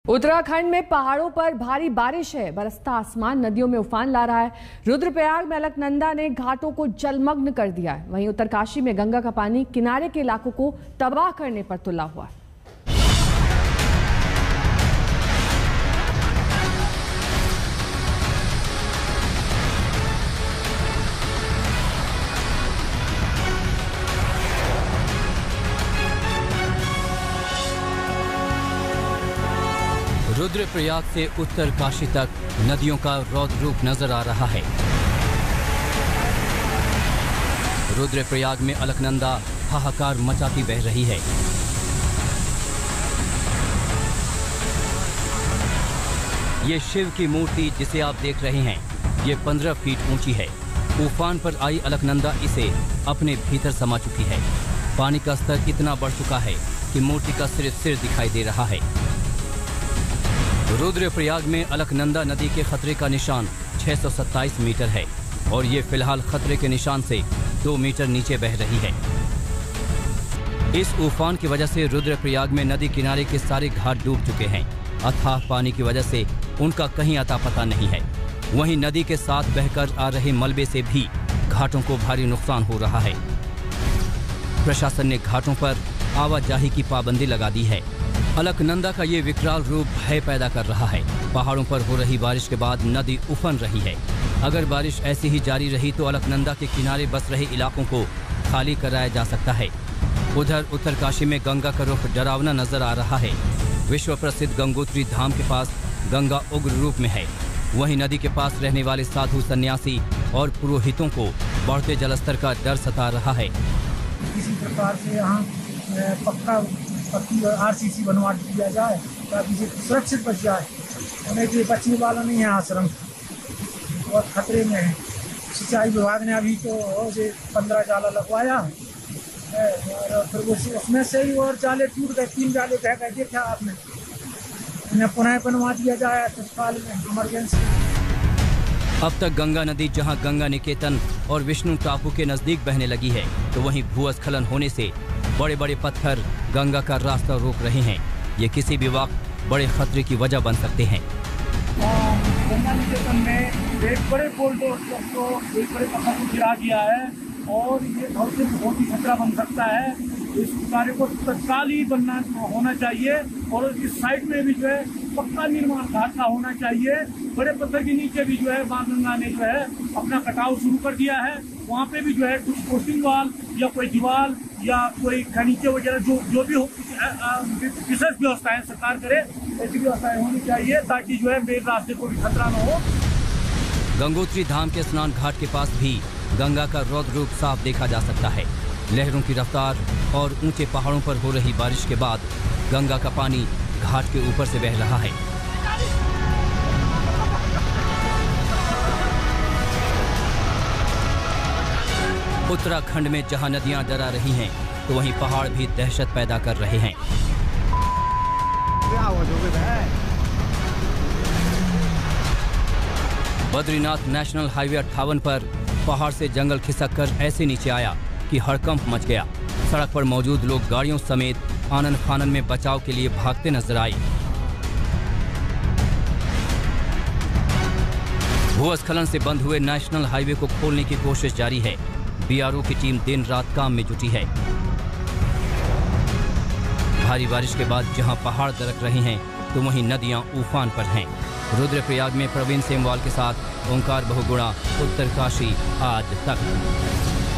उत्तराखंड में पहाड़ों पर भारी बारिश है। बरसता आसमान नदियों में उफान ला रहा है। रुद्रप्रयाग में अलकनंदा ने घाटों को जलमग्न कर दिया है। वहीं उत्तरकाशी में गंगा का पानी किनारे के इलाकों को तबाह करने पर तुला हुआ है। रुद्रप्रयाग से उत्तरकाशी तक नदियों का रौद्र रूप नजर आ रहा है। रुद्रप्रयाग में अलकनंदा हाहाकार मचाती बह रही है। ये शिव की मूर्ति जिसे आप देख रहे हैं, ये 15 फीट ऊंची है। उफान पर आई अलकनंदा इसे अपने भीतर समा चुकी है। पानी का स्तर इतना बढ़ चुका है कि मूर्ति का सिर्फ सिर दिखाई दे रहा है। रुद्रप्रयाग में अलकनंदा नदी के खतरे का निशान 627 मीटर है और ये फिलहाल खतरे के निशान से 2 मीटर नीचे बह रही है। इस उफान की वजह से रुद्रप्रयाग में नदी किनारे के सारे घाट डूब चुके हैं। अथाह पानी की वजह से उनका कहीं अता पता नहीं है। वहीं नदी के साथ बहकर आ रहे मलबे से भी घाटों को भारी नुकसान हो रहा है। प्रशासन ने घाटों पर आवाजाही की पाबंदी लगा दी है। अलकनंदा का ये विकराल रूप भय पैदा कर रहा है। पहाड़ों पर हो रही बारिश के बाद नदी उफन रही है। अगर बारिश ऐसी ही जारी रही तो अलकनंदा के किनारे बस रहे इलाकों को खाली कराया जा सकता है। उधर उत्तरकाशी में गंगा का रुख डरावना नजर आ रहा है। विश्व प्रसिद्ध गंगोत्री धाम के पास गंगा उग्र रूप में है। वहीं नदी के पास रहने वाले साधु सन्यासी और पुरोहितों को बढ़ते जलस्तर का डर सता रहा है। किसी प्रकार से यहाँ पक्की आरसीसी बनवा दिया जाए ताकि इसे सुरक्षित बच जाए। हमें तो बचने वाला नहीं है, आश्रम बहुत खतरे में है। सिंचाई विभाग ने अभी तो 15 जाला लगवाया और फिर उसमें से ही और जाले टूट गए। 3 जाले कह गए, देखा आपने। उन्हें पुनः बनवा दिया जाए तत्काल में, इमरजेंसी। अब तक गंगा नदी जहां गंगा निकेतन और विष्णु टापू के नजदीक बहने लगी है, तो वहीं भूस्खलन होने से बड़े बड़े पत्थर गंगा का रास्ता रोक रहे हैं। ये किसी भी वक्त बड़े खतरे की वजह बन सकते हैं। गंगा निकेतन में एक बड़े बोल्डर को एक बड़े पत्थर को गिरा दिया है और ये बहुत ही खतरा बन सकता है। इस कार्य को तत्काल ही होना चाहिए और इस साइड में भी जो है पक्का निर्माण घाट का होना चाहिए। बड़े पत्थर के नीचे भी जो है माँ गंगा ने जो है अपना कटाव शुरू कर दिया है। वहाँ पे भी जो है कुछ कोस्टिंग वाल या कोई दीवार या कोई खनीचे वगैरह जो भी हो, विशेष व्यवस्थाएं सरकार करे, ऐसी व्यवस्थाएं होनी चाहिए ताकि जो है मेन रास्ते को भी खतरा न हो। गंगोत्री धाम के स्नान घाट के पास भी गंगा का रौद्र रूप साफ देखा जा सकता है। लहरों की रफ्तार और ऊंचे पहाड़ों पर हो रही बारिश के बाद गंगा का पानी घाट के ऊपर से बह रहा है। उत्तराखंड में जहां नदियां डरा रही हैं, तो वहीं पहाड़ भी दहशत पैदा कर रहे हैं। बद्रीनाथ नेशनल हाईवे 58 पर पहाड़ से जंगल खिसककर ऐसे नीचे आया कि हड़कंप मच गया। सड़क पर मौजूद लोग गाड़ियों समेत आनन फानन में बचाव के लिए भागते नजर आए। भूस्खलन से बंद हुए नेशनल हाईवे को खोलने की कोशिश जारी है। बीआरओ की टीम दिन रात काम में जुटी है। भारी बारिश के बाद जहां पहाड़ दरक रहे हैं, तो वहीं नदियां उफान पर हैं। रुद्रप्रयाग में प्रवीण सेमवाल के साथ ओंकार बहुगुणा, उत्तरकाशी आज तक।